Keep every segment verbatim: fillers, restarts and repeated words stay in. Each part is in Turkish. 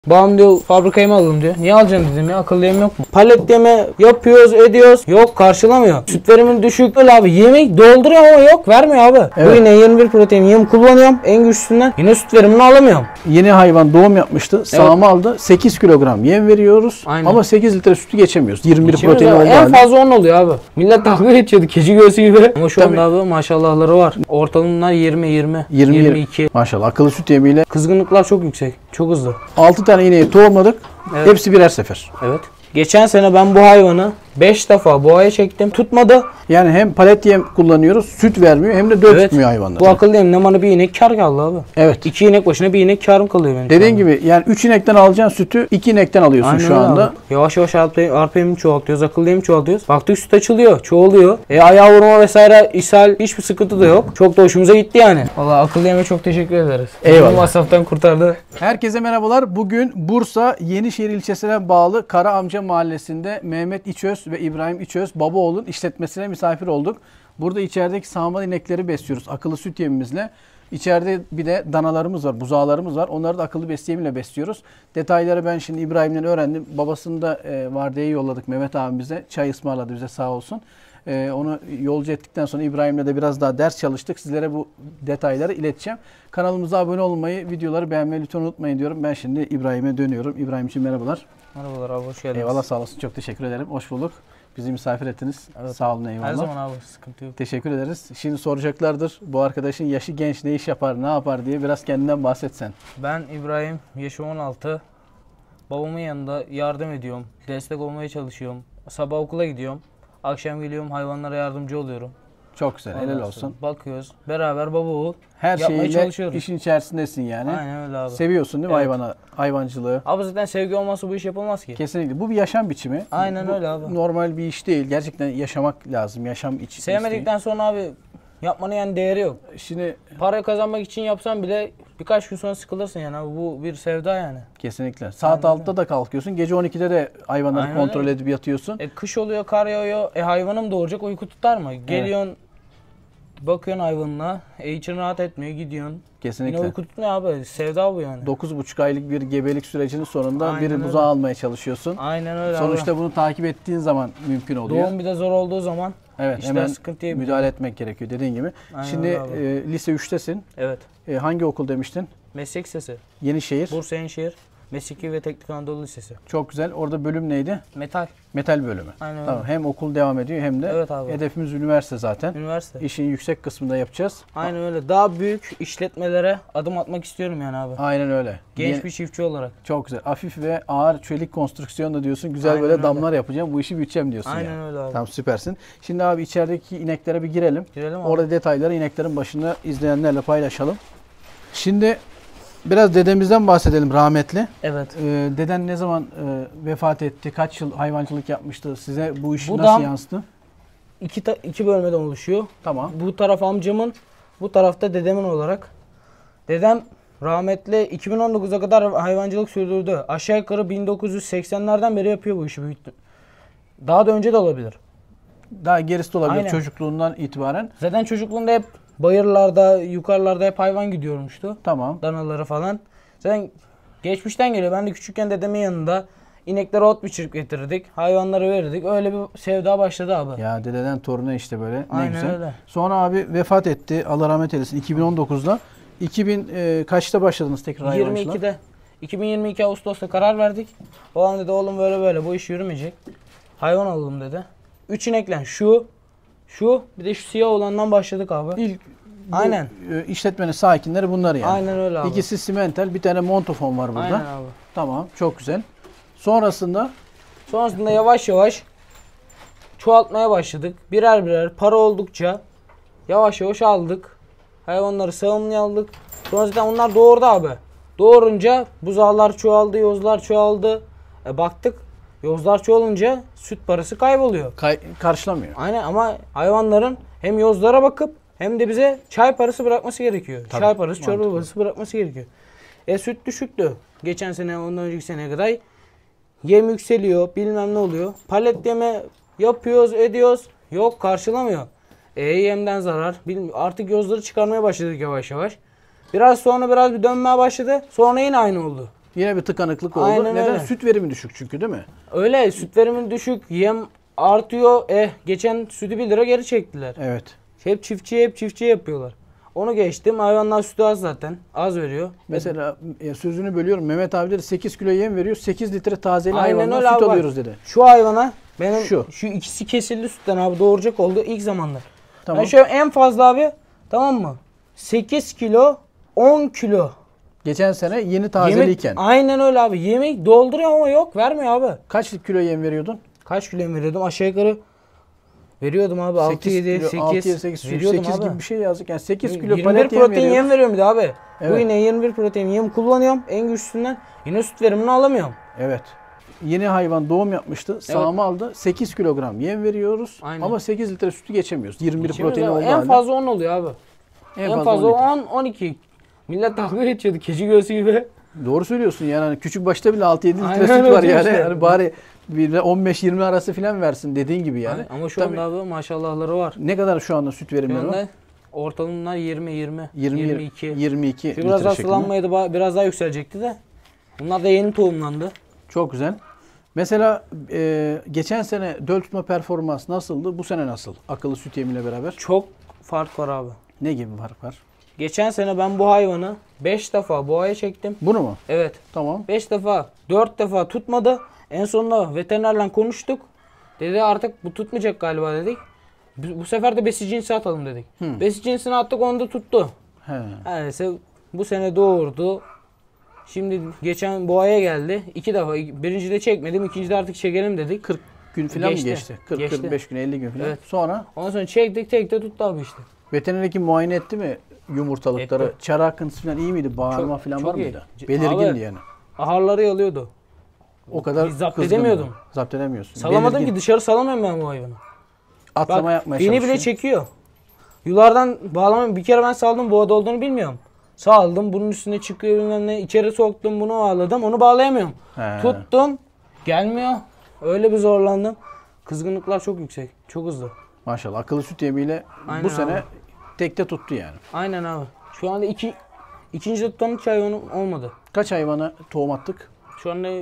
Babam diyor fabrikaya mı alalım diyor. Niye alacaksın dedim ya, akıllı yem yok mu? Palet yeme yapıyoruz ediyoruz. Yok, karşılamıyor. Süt verimin düşük. Öyle abi, yemek dolduruyor ama yok, vermiyor abi. Evet. Bu yine yirmi bir protein yem kullanıyorum en güçlüsünden. Yine süt verimini alamıyorum. Yeni hayvan doğum yapmıştı. Sağımı evet. aldı. sekiz kilogram yem veriyoruz. Aynen. Ama sekiz litre sütü geçemiyoruz. yirmi bir geçemiyoruz protein oldu. En halde. Fazla on oluyor abi. Millet dalga geçiyordu keçi göğsü gibi. Ama şu anda abi maşallahları var. Ortalımlar yirmi yirmi. yirmi iki. Maşallah, akıllı süt yemiyle. Kızgınlıklar çok yüksek. Çok hızlı. altı tane ineği tohumladık. Evet. Hepsi birer sefer. Evet. Geçen sene ben bu hayvanı beş defa boğaya çektim. Tutmadı. Yani hem palet yem kullanıyoruz, süt vermiyor, hem de döl evet. tutmuyor hayvanlar. Bu akıllı yem ne bana bir inek kar kaldı abi. Evet. İki inek başına bir inek karım kalıyor benim. Dediğin gibi yani üç inekten alacağın sütü iki inekten alıyorsun. Aynen şu anda. Abi. Yavaş yavaş arpa yemi çoğaltıyoruz, akıllı yemi çoğaltıyoruz. Baktık süt açılıyor, çoğalıyor. E ayağı vurma vesaire, ishal, hiçbir sıkıntı da yok. Çok da hoşumuza gitti yani. Vallahi akıllı yeme çok teşekkür ederiz. Eyvallah. Bu masraftan kurtardı. Herkese merhabalar. Bugün Bursa Yenişehir ilçesine bağlı Karaamca mahallesinde Mehmet İçöz ve İbrahim İçöz Babaoğlu'nun işletmesine misafir olduk. Burada içerideki sağmal inekleri besliyoruz akıllı süt yemimizle. İçeride bir de danalarımız var, buzağlarımız var. Onları da akıllı besleyemiyle besliyoruz. Detayları ben şimdi İbrahim'den öğrendim. Babasını da e, vardiyaya yolladık Mehmet abimize. Çay ısmarladı bize, sağ olsun. E, onu yolcu ettikten sonra İbrahim'le de biraz daha ders çalıştık. Sizlere bu detayları ileteceğim. Kanalımıza abone olmayı, videoları beğenmeyi lütfen unutmayın diyorum. Ben şimdi İbrahim'e dönüyorum. İbrahim için merhabalar. Merhabalar abi, hoş geldiniz. Eyvallah, sağ olasın. Çok teşekkür ederim. Hoş bulduk. Bizi misafir ettiniz. Evet. Sağ olun, eyvallah. Her zaman abi, sıkıntı yok. Teşekkür ederiz. Şimdi soracaklardır. Bu arkadaşın yaşı genç, ne iş yapar, ne yapar diye biraz kendinden bahsetsen. Ben İbrahim, yaşım on altı. Babamın yanında yardım ediyorum. Destek olmaya çalışıyorum. Sabah okula gidiyorum. Akşam geliyorum, hayvanlara yardımcı oluyorum. Çok güzel, helal olsun. Bakıyoruz. Beraber baba oğul her yapmaya şeyle çalışıyoruz. işin içerisindesin yani. Aynen öyle abi. Seviyorsun değil mi, evet, hayvana, hayvancılığı? Abi zaten sevgi olmazsa bu iş yapılmaz ki. Kesinlikle. Bu bir yaşam biçimi. Aynen bu öyle abi. Normal bir iş değil. Gerçekten yaşamak lazım. Yaşam için. Sevmedikten sonra abi yapmanın yani değeri yok. Şimdi para kazanmak için yapsan bile birkaç gün sonra sıkılırsın yani abi. Bu bir sevda yani. Kesinlikle. Saat altıda da kalkıyorsun. Gece on ikide de hayvanları aynen kontrol öyle edip yatıyorsun. E kış oluyor, kar yağıyor. E hayvanım doğuracak, uyku tutar mı? Geliyorsun, evet, bakıyorsun hayvanına. E için rahat etmiyor, gidiyorsun. Kesinlikle. Yine uyku tutmuyor abi. Sevda bu yani. dokuz buçuk aylık bir gebelik sürecinin sonunda aynen bir buzağı almaya çalışıyorsun. Aynen öyle. Sonuçta abi bunu takip ettiğin zaman mümkün oluyor. Doğum bir de zor olduğu zaman evet, hemen müdahale etmek gerekiyor dediğin gibi. Aynen. Şimdi e, lise üçtesin. Evet. E, hangi okul demiştin? Meslek Lisesi. Yenişehir. Bursa Yenişehir. Mesleki ve Teknik Anadolu Lisesi. Çok güzel. Orada bölüm neydi? Metal. Metal bölümü. Aynen tamam. öyle. Hem okul devam ediyor hem de evet abi, hedefimiz üniversite zaten. Üniversite. İşin yüksek kısmında yapacağız. Aynen öyle. Daha büyük işletmelere adım atmak istiyorum yani abi. Aynen öyle. Genç Yeni, bir çiftçi olarak. Çok güzel. Hafif ve ağır çelik konstrüksiyonla diyorsun. Güzel aynen böyle öyle damlar yapacağım. Bu işi büyüteceğim diyorsun. Aynen yani. öyle abi. Tamam, süpersin. Şimdi abi içerideki ineklere bir girelim. Girelim abi. Orada detayları ineklerin başında izleyenlerle paylaşalım. Şimdi biraz dedemizden bahsedelim, rahmetli. Evet. Ee, deden ne zaman e, vefat etti? Kaç yıl hayvancılık yapmıştı? Size bu iş bu nasıl dam, yansıdı? İki, ta, iki bölmeden oluşuyor. Tamam. Bu taraf amcamın, bu tarafta dedemin olarak. Dedem rahmetli iki bin on dokuza kadar hayvancılık sürdürdü. Aşağı yukarı bin dokuz yüz seksenlerden beri yapıyor bu işi. Daha da önce de olabilir. Daha gerisi de olabilir. Aynen. Çocukluğundan itibaren. Zaten çocukluğunda hep bayırlarda, yukarılarda hep hayvan gidiyormuştu. Tamam. Danaları falan. Zaten geçmişten geliyor. Ben de küçükken dedemin yanında ineklere ot biçirip getirirdik. Hayvanları verirdik. Öyle bir sevda başladı abi. Ya dededen toruna işte böyle. Ne aynen güzel. Öyle. Sonra abi vefat etti. Allah rahmet eylesin. iki bin on dokuzda. iki bin e, kaçta başladınız tekrar hayvancılığa? yirmi ikide. iki bin yirmi iki Ağustos'ta karar verdik. Babam dedi oğlum böyle böyle bu iş yürümeyecek. Hayvan alalım dedi. Üç inekle şu, şu bir de şu siyah olandan başladık abi. İlk bu, aynen. E, işletmenin sakinleri bunlar yani. Aynen öyle abi. İkisi simental, bir tane montofon var burada. Aynen abi. Tamam, çok güzel. Sonrasında? Sonrasında yavaş yavaş çoğaltmaya başladık. Birer birer para oldukça yavaş yavaş aldık. Hayvanları sağımlıya aldık. Sonra zaten onlar doğurdu abi. Doğurunca buzağlar çoğaldı, yozlar çoğaldı. E baktık yozlar çoğalınca süt parası kayboluyor. Kay karşılamıyor. Aynen ama hayvanların hem yozlara bakıp hem de bize çay parası bırakması gerekiyor. Tabii, çay parası, çorba parası bırakması gerekiyor. E süt düşüktü. Geçen sene, ondan önceki seneye kadar yem yükseliyor, bilmem ne oluyor. Palet yeme yapıyoruz, ediyoruz. Yok, karşılamıyor. E yemden zarar. Artık yozları çıkarmaya başladık yavaş yavaş. Biraz sonra biraz bir dönmeye başladı. Sonra yine aynı oldu. Yine bir tıkanıklık oldu. Aynen Neden? öyle. Süt verimi düşük çünkü değil mi? Öyle süt verimin düşük, yem artıyor. Eh geçen sütü bir lira geri çektiler. Evet. Hep çiftçiye hep çiftçiye yapıyorlar. Onu geçtim. Hayvanlar sütü az zaten. Az veriyor. Mesela e, sözünü bölüyorum. Mehmet abi dedi sekiz kilo yem veriyor. sekiz litre tazeli Aynen hayvandan öyle süt abi bak. alıyoruz dedi. Şu hayvana benim Şu. şu, ikisi kesildi sütten abi doğuracak oldu ilk zamanlar. Tamam. Ben şöyle en fazla abi tamam mı? sekiz kilo on kilo. Geçen sene yeni Yemek, tazeliyken. aynen öyle abi. Yemek dolduruyor ama yok vermiyor abi. Kaç kilo yem veriyordun? Kaç kilo veriyordum? Aşağı yukarı veriyordum abi. altı yedi sekiz. altı yedi sekiz veriyordum sekiz abi. gibi bir şey yazdık. Yani sekiz kilo yirmi bir palet yem protein veriyor. yem veriyorum bir de abi. Bu Evet. yine yirmi bir protein yem kullanıyorum en güçlüsünden. Yine süt verimini alamıyorum. Evet. Yeni hayvan doğum yapmıştı. Sağımı aldı. sekiz kilogram yem veriyoruz. Aynen. Ama sekiz litre sütü geçemiyoruz. yirmi bir Geçemiyoruz protein abi. olduğu En halde. fazla on oluyor abi. En, fazla on litre. on on iki. Millet dalga geçiyordu keçi göğsü gibi. Doğru söylüyorsun yani hani küçük başta bile altı yedi litre Aynen süt öyle var yani. işte. yani bari bir de on beş yirmi arası falan versin dediğin gibi yani. Ama şu Tabii. anda abi maşallahları var. Ne kadar şu anda süt Şu verimleri var? anda ortalamlar yirmi yirmi. yirmi yirmi iki. yirmi iki Şu biraz litre daha şeklinde. sulanmaydı ba- biraz daha yükselecekti de. Bunlar da yeni tohumlandı. Çok güzel. Mesela e, geçen sene döl tutma performans nasıldı? Bu sene nasıl? Akıllı süt yemiyle beraber. Çok fark var abi. Ne gibi fark var? Geçen sene ben bu hayvanı beş defa boğaya çektim. Bunu mu? Evet. Tamam. beş defa, dört defa tutmadı. En sonunda veterinerle konuştuk. Dedi artık bu tutmayacak galiba dedik. Bu, bu sefer de besici cinsi atalım dedik. Hı. Besici cinsini attık onu da tuttu. He. Neyse bu sene doğurdu. Şimdi geçen boğaya geldi. İki defa. Birincide çekmedim. İkincide artık çekelim dedik. kırk gün falan Geçti. mı geçti? kırk Geçti. kırk beş gün elli gün falan. Evet. Sonra Ondan sonra çektik tek de tuttu abi işte. veteriner hekim muayene etti mi yumurtalıkları? Etti. Çara akıntısı falan iyi miydi? Bağırma Çok- falan çok var iyi. mıydı? C- Belirgindi Abi, yani. Aharları yalıyordu. O kadar Biz zapt kızgındı. edemiyordum. Zapt edemiyorsun. Salamadım Belirgin. ki dışarı salamıyorum ben bu hayvanı. Atlama Bak yapmaya beni çalışıyor. bile çekiyor. Yulardan bağlamam bir kere ben saldım boğada olduğunu bilmiyorum. Saldım bunun üstüne çıkıyor bilmem ne. İçeri soktum bunu ağladım onu bağlayamıyorum. He. Tuttum gelmiyor. Öyle bir zorlandım. Kızgınlıklar çok yüksek. Çok hızlı. Maşallah akıllı süt yemiyle Aynen bu sene abi. tekte tuttu yani. Aynen abi. Şu anda iki, ikinci tutanın hiç hayvanı olmadı. Kaç hayvana tohum attık? Şu anda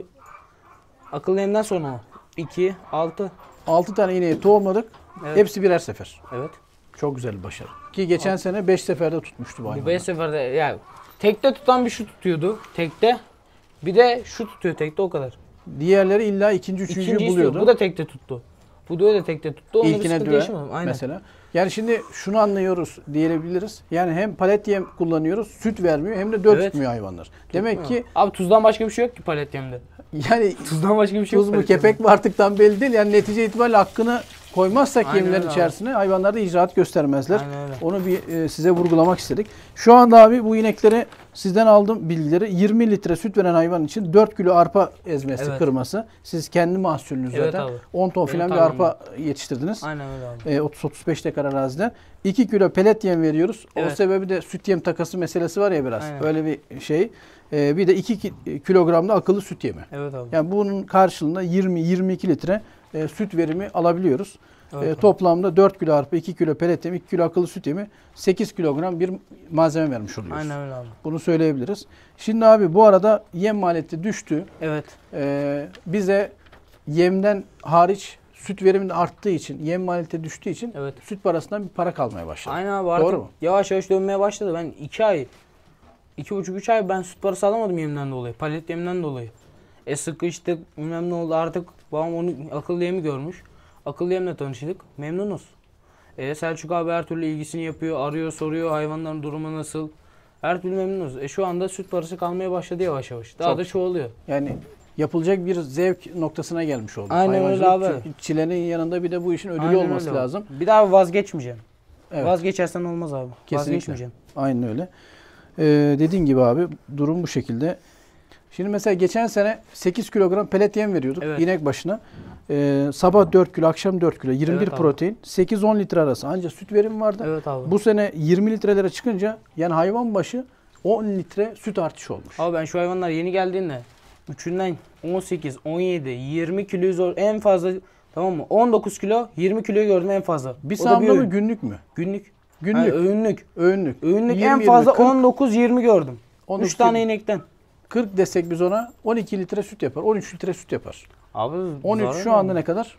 akıllı yemden sonra o. iki, altı. altı tane ineği tohumladık. Evet. Hepsi birer sefer. Evet. Çok güzel bir başarı. Ki geçen sene beş seferde tutmuştu bu Bu hayvanı. beş seferde yani tekte tutan bir şu tutuyordu. Tekte. Bir de şu tutuyor tekte o kadar. Diğerleri illa ikinci, üçüncüyü İkinci buluyordu. istiyor. Bu da tekte tuttu. Bu da tekte tuttu. Onda bir İlkine sıkıntı düve yaşamadım. Aynen. mesela. Yani şimdi şunu anlıyoruz diyebiliriz. Yani hem palet yem kullanıyoruz, süt vermiyor hem de döl Evet. tutmuyor hayvanlar. Demek ki Abi tuzdan başka bir şey yok ki palet yemde. yani Tuzdan başka bir şey tuz yok. mu palet yemde. kepek mi artıktan belli değil. Yani netice itibariyle hakkını koymazsak Aynen yemler öyle abi. içerisine hayvanlarda icraat göstermezler. Aynen öyle. Onu bir e, size vurgulamak istedik. Şu anda abi bu inekleri sizden aldım bilgileri. yirmi litre süt veren hayvan için dört kilo arpa ezmesi, Evet. kırması. Siz kendi mahsulünüz Evet zaten. abi. on ton Benim falan bir tarlamda. arpa yetiştirdiniz. Aynen öyle abi. E, otuz otuz beş dekar arazide. iki kilo pelet yem veriyoruz. O Evet. sebebi de süt yem takası meselesi var ya biraz. Aynen. Öyle bir şey. E, bir de iki kilogram da akıllı süt yemi. Evet abi. Yani bunun karşılığında yirmi yirmi iki litre e, süt verimi alabiliyoruz. Evet E, abi. toplamda dört kilo arpa, iki kilo pelet yemi, iki kilo akıllı süt yemi, sekiz kilogram bir malzeme vermiş oluyoruz. Aynen öyle abi. Bunu söyleyebiliriz. Şimdi abi bu arada yem maliyeti düştü. Evet. E, bize yemden hariç süt verimi de arttığı için, yem maliyeti düştüğü için Evet. süt parasından bir para kalmaya başladı. Aynen abi artık Doğru mu? yavaş yavaş dönmeye başladı. Ben iki ay, iki buçuk üç ay ben süt parası alamadım yemden dolayı. Palet yemden dolayı. E sıkıştık bilmem ne oldu artık babam onu akıllı yemi görmüş. Akıllı yemle tanıştık. Memnunuz. E Selçuk abi her türlü ilgisini yapıyor. Arıyor soruyor hayvanların durumu nasıl. Her türlü memnunuz. E şu anda süt parası kalmaya başladı yavaş yavaş. Daha Çok da çoğalıyor. Yani yapılacak bir zevk noktasına gelmiş oldu. Aynen öyle Hayvancılık abi. çünkü çilenin yanında bir de bu işin ödülü Aynen olması öyle. lazım. Bir daha vazgeçmeyeceğim. Evet. Vazgeçersen olmaz abi. Kesinlikle. Vazgeçmeyeceğim. Aynen öyle. Ee, dediğin gibi abi durum bu şekilde. Şimdi mesela geçen sene sekiz kilogram pelet yem veriyorduk Evet. inek başına. Ee, sabah dört kilo, akşam dört kilo, yirmi bir Evet abi. protein, sekiz on litre arası ancak süt verimi vardı. Evet abi. Bu sene yirmi litrelere çıkınca yani hayvan başı on litre süt artışı olmuş. Abi ben şu hayvanlar yeni geldiğinde üçünden on sekiz, on yedi, yirmi kilo zor en fazla tamam mı? on dokuz kilo, yirmi kiloyu gördüm en fazla. Bir O da sağımda mı öğün. günlük mü? Günlük. Günlük. Ha, öğünlük. Öğünlük. Öğünlük yirmi, en yirmi, fazla kırk, on dokuz yirmi gördüm. on dokuz, üç tane yirmi. inekten. kırk desek biz ona on iki litre süt yapar. on üç litre süt yapar. Abi on üç zarar şu mı? anda ne kadar?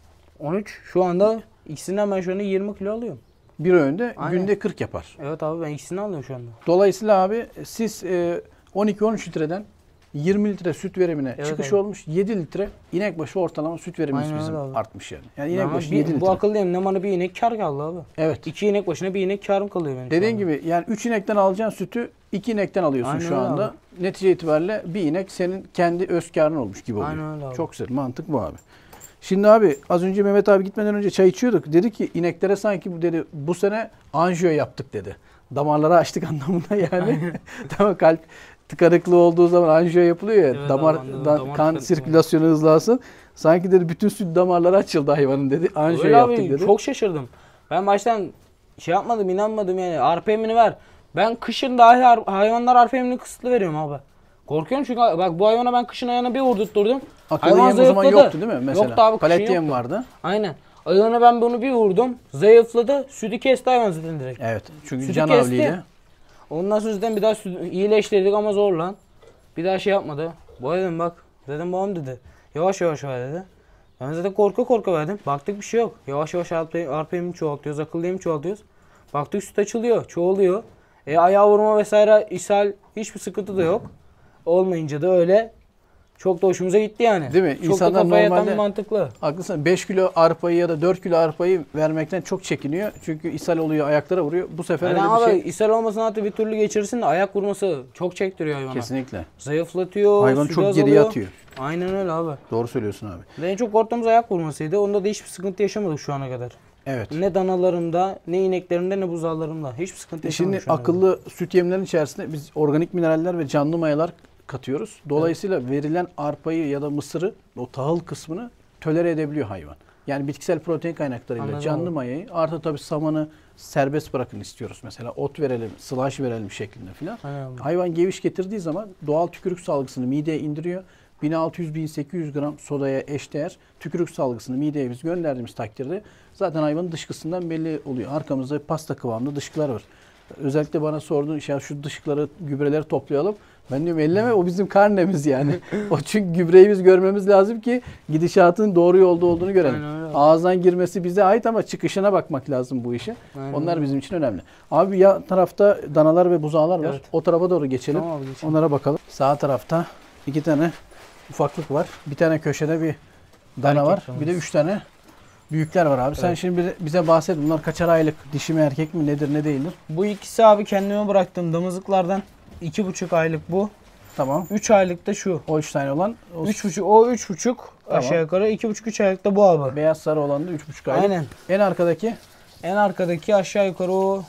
on üç şu anda ikisinden ben şu anda yirmi kilo alıyorum. Bir öğünde Aynen. günde kırk yapar. Evet abi ben ikisini alıyorum şu anda. Dolayısıyla abi siz e, on iki on üç litreden yirmi litre süt verimine Evet çıkış abi. olmuş. yedi litre inek başı ortalama süt verimimiz Aynen bizim öyle abi. artmış yani. Yani inek Ama başı bir- yedi litre. Bu akıllıyım ne bana bir inek kar kaldı abi. Evet. İki inek başına bir inek karım kalıyor benim. şu Dediğin anda. gibi yani üç inekten alacağın sütü iki inekten alıyorsun Aynen şu öyle anda. abi. Netice itibariyle bir inek senin kendi öz karın olmuş gibi oluyor. Aynen öyle abi. Çok güzel. Mantık bu abi. Şimdi abi az önce Mehmet abi gitmeden önce çay içiyorduk. Dedi ki ineklere sanki bu dedi bu sene anjiyo yaptık dedi. Damarları açtık anlamında yani. Tamam, kalp tıkanıklığı olduğu zaman anjiyo yapılıyor ya. Evet damar, abi, anladım. da- Damar kan tıkanıklığı. sirkülasyonu hızlansın. Sanki dedi bütün süt damarları açıldı hayvanın dedi. Anjiyo Öyle yaptık abi dedi. çok şaşırdım. Ben baştan şey yapmadım inanmadım yani. R P M'ini ver. Ben kışın dahi har- hayvanlar R P M'ini kısıtlı veriyorum abi. Korkuyorum çünkü bak bu hayvana ben kışın ayağına bir vurdurtturdum. Akıllı yem o zaman zayıfladı. yoktu değil mi mesela? Yoktu abi kışın Palet yem yoktu. vardı. Aynen. Ayağına ben bunu bir vurdum. Zayıfladı. Sütü kesti hayvan zaten direkt. Evet. Çünkü Sütü can kesti. havliyle. Ondan sonra zaten bir daha süt, iyileştirdik ama zor lan. Bir daha şey yapmadı. Bu dedim bak. Dedim babam dedi. Yavaş yavaş ver dedi. Ben zaten korku korku verdim. Baktık bir şey yok. Yavaş yavaş R P M'ini çoğaltıyoruz. Akıllı yemi çoğaltıyoruz. Baktık süt açılıyor. Çoğalıyor. E ayağa vurma vesaire ishal hiçbir sıkıntı da yok. Olmayınca da öyle. Çok da hoşumuza gitti yani. Değil mi? Çok İnsanlar da kafaya yatan normalde- bir mantıklı. Haklısın. beş kilo arpayı ya da dört kilo arpayı vermekten çok çekiniyor. Çünkü ishal oluyor, ayaklara vuruyor. Bu sefer Yani öyle ama bir şey. ishal olmasına hatta bir türlü geçirsin de ayak vurması çok çektiriyor hayvana. Kesinlikle. Zayıflatıyor. Hayvanı sütü çok azalıyor. geriye atıyor. Aynen öyle abi. Doğru söylüyorsun abi. En çok korktuğumuz ayak vurmasıydı. Onda da hiçbir sıkıntı yaşamadık şu ana kadar. Evet. Ne danalarımda, ne ineklerimde, ne buzağlarımda. Hiçbir sıkıntı yaşamadık Şimdi şu ana kadar. akıllı süt yemlerinin içerisinde biz organik mineraller ve canlı mayalar katıyoruz. Dolayısıyla verilen arpayı ya da mısırı, o tahıl kısmını tolere edebiliyor hayvan. Yani bitkisel protein kaynaklarıyla Anladım canlı abi. mayayı artı tabii samanı serbest bırakın istiyoruz. Mesela ot verelim, slash verelim şeklinde filan. Aynen abi. Hayvan geviş getirdiği zaman doğal tükürük salgısını mideye indiriyor. bin altı yüz bin sekiz yüz gram sodaya eşdeğer tükürük salgısını mideye biz gönderdiğimiz takdirde zaten hayvanın dışkısından belli oluyor. Arkamızda pasta kıvamında dışkılar var. Özellikle bana sorduğun şey şu dışkıları, gübreleri toplayalım. Ben diyorum elleme, o bizim karnemiz yani. O çünkü gübreyi biz görmemiz lazım ki gidişatın doğru yolda olduğunu görelim. Aynen öyle. Ağızdan girmesi bize ait ama çıkışına bakmak lazım bu işe. Aynen Onlar öyle. bizim için önemli. Abi ya tarafta danalar ve buzağlar var. Evet. O tarafa doğru geçelim. Tamam abi, geçelim. Onlara bakalım. Sağ tarafta iki tane ufaklık var. Bir tane köşede bir dana Erkek var. danamız. Bir de üç tane büyükler var abi. Sen Evet. şimdi bize- bize bahset. Bunlar kaçar aylık? Dişi mi erkek mi nedir ne değildir? Bu ikisi abi kendime bıraktığım damızlıklardan iki buçuk aylık bu. Tamam. Üç aylık da şu. O üç tane olan o Üç buçuk, o üç buçuk Tamam. aşağı yukarı. iki buçuk, üç aylık da bu abi. beyaz sarı olan da üç buçuk aylık. Aynen. En arkadaki En arkadaki aşağı yukarı o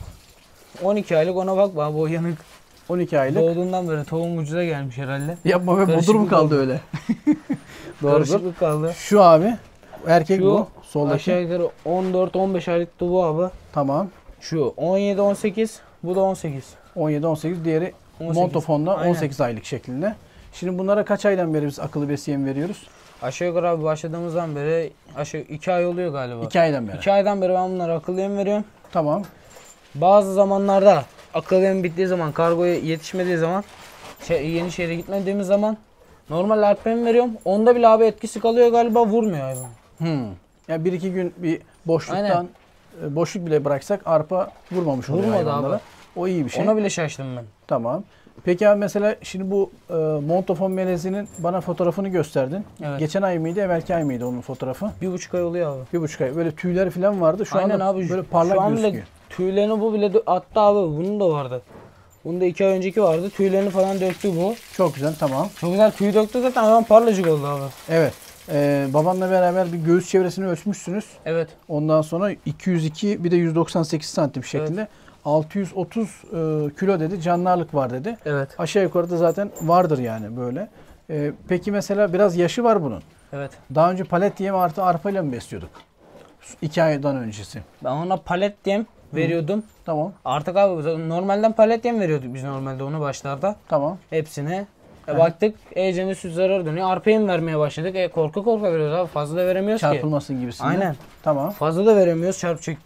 on iki aylık, ona bakma bu yanık. on iki aylık. Doğduğundan beri tohum ucuza gelmiş herhalde. Yapma be, bodur mu Karışıklık kaldı oldu. öyle? Doğrudur. Karışıklık kaldı. Şu abi erkek Şu bu. Soldaki. aşağı yukarı on dört on beş aylıktı bu abi. Tamam. Şu on yedi on sekiz, bu da on sekiz. on yedi on sekiz, diğeri on sekiz. montofonda Aynen. on sekiz aylık şeklinde. Şimdi bunlara kaç aydan beri biz akıllı besiye veriyoruz? Aşağı yukarı abi başladığımızdan beri aşağı iki ay oluyor galiba. iki aydan beri. iki aydan beri ben bunlara akıllı yem veriyorum. Tamam. Bazı zamanlarda akıllı yem bittiği zaman, kargoya yetişmediği zaman, şey, yeni şehre gitmediğimiz zaman normal R P M veriyorum. Onda bile abi etkisi kalıyor galiba, vurmuyor hayvan. Hmm. Ya bir iki gün bir boşluktan Aynen. e, boşluk bile bıraksak arpa vurmamış oluyor Vurmadı hayvanlara. abi. O iyi bir şey. Ona bile şaştım ben. Tamam. Peki abi mesela şimdi bu e, montofon melezinin bana fotoğrafını gösterdin. Evet. Geçen ay mıydı, evvelki ay mıydı onun fotoğrafı? Bir buçuk ay oluyor abi. Bir buçuk ay. Böyle tüyleri falan vardı. Şu Aynen anda abi. böyle parlak şu an bile gözüküyor. tüylerini bu bile dö- attı abi. Bunun da vardı. Bunun da iki ay önceki vardı. Tüylerini falan döktü bu. Çok güzel, tamam. Çok güzel tüy döktü zaten, hayvan parlacık oldu abi. Evet. E, babanla beraber bir göğüs çevresini ölçmüşsünüz. Evet. Ondan sonra iki yüz iki bir de yüz doksan sekiz santim şeklinde. altı yüz otuz e, kilo dedi. Canlı ağırlık var dedi. Evet. Aşağı yukarıda zaten vardır yani böyle. E, peki mesela biraz yaşı var bunun. Evet. Daha önce palet yem artı arpayla mı besliyorduk? iki aydan öncesi. Ben ona palet yem veriyordum. Tamam. Artık abi normalden palet yem veriyorduk biz normalde onu başlarda. Tamam. Hepsine. E baktık ecene süt zarar dönüyor. R P M vermeye başladık. E korku korku veriyoruz abi. Fazla da veremiyoruz ki. Çarpılmasın gibisinden. Aynen. Tamam. Fazla da veremiyoruz çarpacak diye.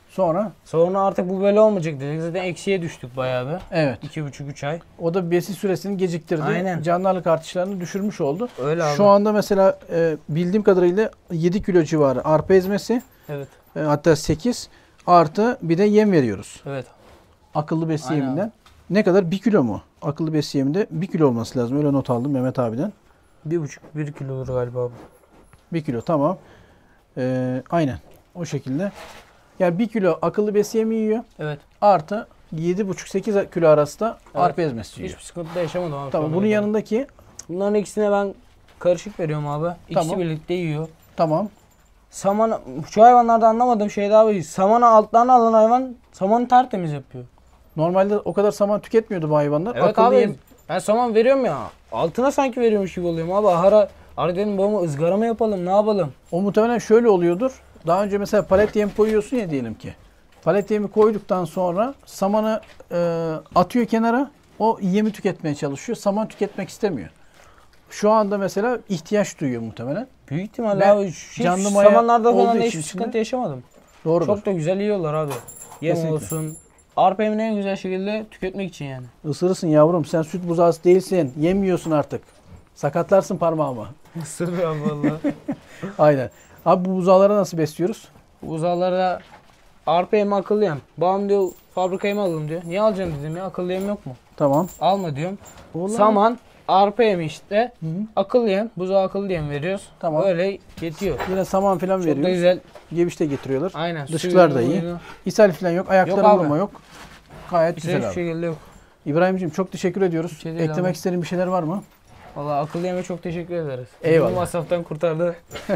Sonra Sonra artık bu böyle olmayacak dedik. Zaten eksiye düştük bayağı bir. evet. iki buçuk üç ay. O da besin süresini geciktirdi. Aynen. Canlılık artışlarını düşürmüş oldu. Öyle abi. Şu anda mesela e, bildiğim kadarıyla yedi kilo civarı arpa ezmesi, Evet. e, hatta sekiz artı bir de yem veriyoruz. Evet. Akıllı besi Aynen yeminden. Ne kadar? bir kilo mu? Akıllı besi yeminde bir kilo olması lazım. Öyle not aldım Mehmet abiden. Bir buçuk bir kilo olur galiba abi. bir kilo tamam. E, aynen. O şekilde. Yani bir kilo akıllı besi yemi yiyor. Evet. Artı yedi buçuk sekiz kilo arası da Evet. arpa ezmesi yiyor. Hiçbir sıkıntı da yaşamadım abi. Tamam. şu Bunun ana kadar. yanındaki Bunların ikisine ben karışık veriyorum abi. İkisi Tamam. birlikte yiyor. tamam. Saman, şu hayvanlarda anlamadığım şey daha abi. Samanı altlarına alan hayvan samanı tertemiz yapıyor. Normalde o kadar saman tüketmiyordu bu hayvanlar. Evet Akıllı abi. yem- Ben saman veriyorum ya. Altına sanki veriyormuş gibi oluyorum abi. Ahara, ara dedim babama ızgara mı yapalım, ne yapalım? O muhtemelen şöyle oluyordur. Daha önce mesela palet yem koyuyorsun ya diyelim ki. Palet yemi koyduktan sonra samanı e, atıyor kenara. O yemi tüketmeye çalışıyor. Saman tüketmek istemiyor. Şu anda mesela ihtiyaç duyuyor muhtemelen. Büyük ihtimalle Ve abi. Hiç canlı maya samanlarda olduğu falan da için hiçbir içinde- sıkıntı yaşamadım. Doğrudur. Çok da güzel yiyorlar abi. Yem Kesinlikle. olsun. Arpa yemini en güzel şekilde tüketmek için yani. Isırırsın yavrum. Sen süt buzağısı değilsin. Yemiyorsun artık. Sakatlarsın parmağımı. Isırıyor abi valla. Aynen. Abi bu buzağları nasıl besliyoruz? Uzağlarda arpa yemi akıllı yem. Babam diyor fabrika yemi alalım diyor. Niye alacaksın dedim ya, akıllı yem yok mu? Tamam. Alma diyorum. Ulan. Saman, arpa yemi işte. Hı hı. Akıllı yem. Buzağa akıllı yem veriyoruz. Tamam. Öyle yetiyor. Yine saman falan Çok da veriyoruz. güzel. Geviş de getiriyorlar. Aynen. Dışkılar da suyunu, iyi. muyunu. İshal falan yok. Ayaklara Yok abi. vurma yok. Gayet Hiçbir güzel abi. şekilde yok. İbrahim'ciğim çok teşekkür ediyoruz. şey değil Eklemek abi. istediğin bir şeyler var mı? Valla akıllı yeme çok teşekkür ederiz. Eyvallah. Bu masraftan kurtardı.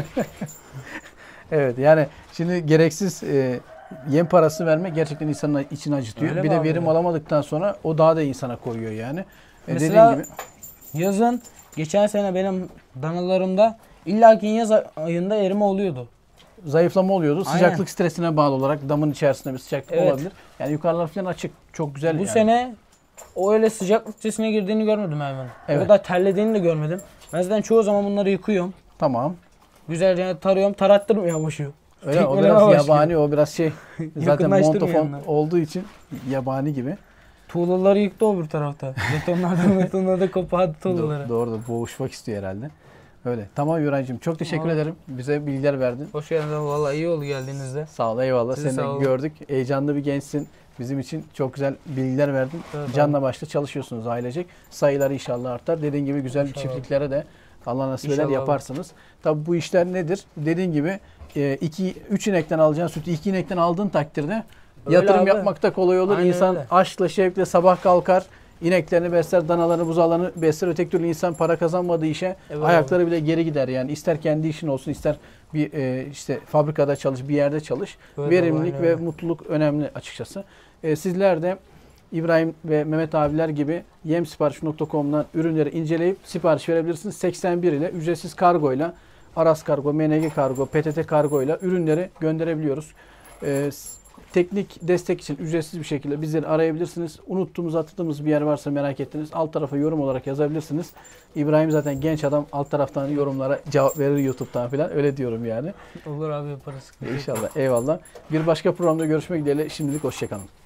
Evet yani şimdi gereksiz e, yem parası vermek gerçekten insanın içini acıtıyor. Öyle bir mi de abi verim ya? alamadıktan sonra o daha da insana koyuyor yani. E, Mesela- dediğin gibi Yazın geçen sene benim danalarımda illaki yaz ayında erime oluyordu. zayıflama oluyordu. Aynen. Sıcaklık stresine bağlı olarak damın içerisinde bir sıcaklık Evet. olabilir. Yani yukarılar falan açık. Çok güzel Bu yani. sene o öyle sıcaklık sitesine girdiğini görmedim hemen. Evet. O kadar terlediğini de görmedim. Ben zaten çoğu zaman bunları yıkıyorum. Tamam. Güzelce tarıyorum, tarattırmıyor boşu. Öyle o Tekmeleme biraz başlıyor. yabani, o biraz şey zaten Yakınlaştırmıyor montofon yanına. olduğu için yabani gibi. Tuğlaları yıktı o bir tarafta. Betonlardan betonlarda kopardı tuğlaları. Do- doğru da boğuşmak istiyor herhalde. Öyle. Tamam Yuray'cığım çok teşekkür Tamam. ederim. Bize bilgiler verdin. Hoş geldin. Valla iyi oldu geldiğinizde. Sağ ol, eyvallah. Size Seni de sağ olun. gördük. Heyecanlı bir gençsin. Bizim için çok güzel bilgiler verdin. Evet, Canla başla çalışıyorsunuz ailecek. Sayılar inşallah artar. Dediğin gibi güzel İnşallah. çiftliklere de Allah nasip eder İnşallah. yaparsınız. Tabii bu işler nedir? Dediğin gibi iki üç inekten alacağın sütü iki inekten aldığın takdirde Öyle yatırım abi. yapmak da kolay olur. Aynen İnsan öyle. aşkla şevkle sabah kalkar. İneklerini besler, danalarını, buzağlarını besler. Öteki türlü insan para kazanmadığı işe Evet ayakları bile geri gider. Yani ister kendi işin olsun, ister bir e, işte fabrikada çalış, bir yerde çalış. Öyle, Verimlilik aynen ve öyle. mutluluk önemli açıkçası. E, sizler de İbrahim ve Mehmet abiler gibi yemsipariş nokta com'dan ürünleri inceleyip sipariş verebilirsiniz. seksen bir ile ücretsiz kargoyla, Aras Kargo, M N G Kargo, P T T Kargoyla ürünleri gönderebiliyoruz. E, s- teknik destek için ücretsiz bir şekilde bizleri arayabilirsiniz. Unuttuğumuz, atladığımız bir yer varsa merak ettiniz. Alt tarafa yorum olarak yazabilirsiniz. İbrahim zaten genç adam, alt taraftan yorumlara cevap verir YouTube'dan falan. Öyle diyorum yani. Olur abi yaparız. İnşallah. Eyvallah. Bir başka programda görüşmek dileğiyle. Şimdilik hoşçakalın.